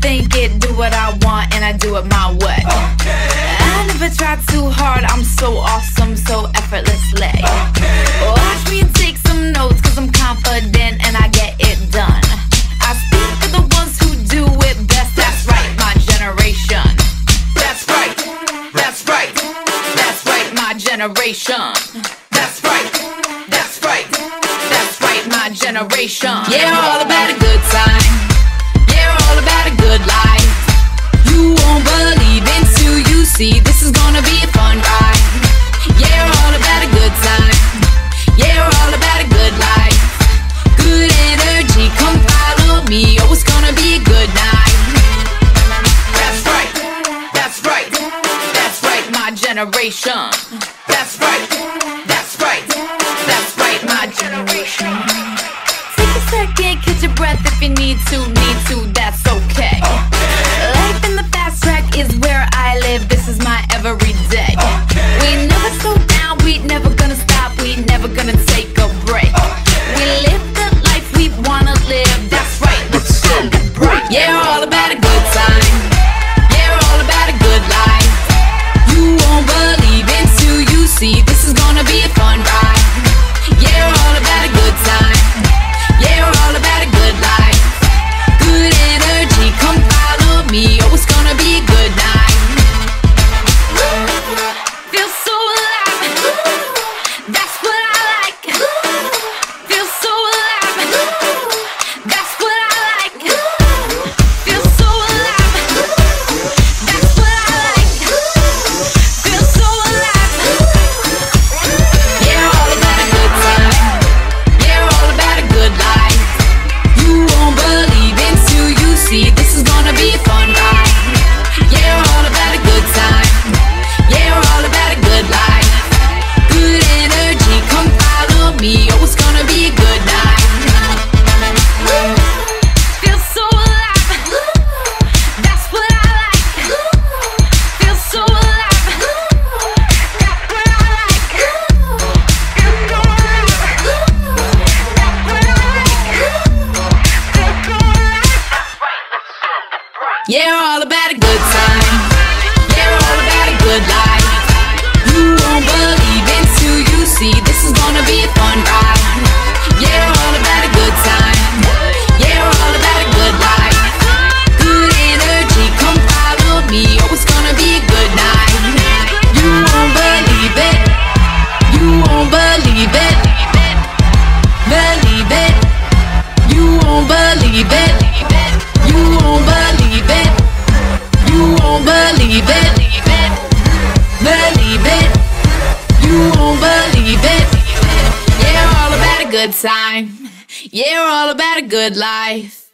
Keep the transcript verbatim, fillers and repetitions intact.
think it, do what I want, and I do it my way. Okay. I never try too hard, I'm so awesome, so effortlessly. Okay. Watch me and take some notes, cause I'm confident and I get it done. I speak for the ones who do it best, that's right, my generation. That's right, that's right, That's right, my generation. that's right, that's right. That's right, my generation. Yeah, we're all about a good time. Yeah, we're all about a good life. You won't believe until you see. This is gonna be a fun ride. Yeah, we're all about a good time. Yeah, we're all about a good life. Good energy, come follow me. Oh, it's gonna be a good night. That's right, that's right, That's right, my generation. that's right, that's right. That's right, my generation. Take a second, catch your breath if you need to, need to, that's okay. Life in the fast track is where I live, this is my everyday. We never slow down, we never gonna stop, we never gonna take a break. We live the life we wanna live, that's right, let's celebrate. Yeah, we're all about a good time. Yeah, we're all about a good life. You won't believe until you see. This is gonna be a fun ride. Yeah, we're all about a good time. Yeah, we're all about a good life. Good energy, come follow me. Oh, it's gonna be a good night. Feel so alive. That's what I like. Feel so alive. That's what I like. Feel so alive. That's what I like. Feel so alive. Yeah, we're all about a good time. Yeah, we're all about a good life. You won't believe until you see. This is gonna be a fun ride. Yeah, we're all about a good time. Yeah, we're all about a good life. Good energy, come follow me. Oh, it's gonna be a good night. Feel so alive. That's what I like. Feel so alive. That's what I like. Feel so alive. That's what I like. Feel so alive. Yeah, we're all about a good time. Yeah, we're all about a good life. You won't believe until you see. This is gonna be a fun ride. Yeah, we're all about a good time. Yeah, we're all about a good life. Good energy, come follow me. Oh, it's gonna be a good night. You won't believe it. You won't believe it. Believe it. You won't believe it. You won't believe it. You won't believe it. Believe it. You won't believe it. Yeah, we're all about a good time. Yeah, we're all about a good life.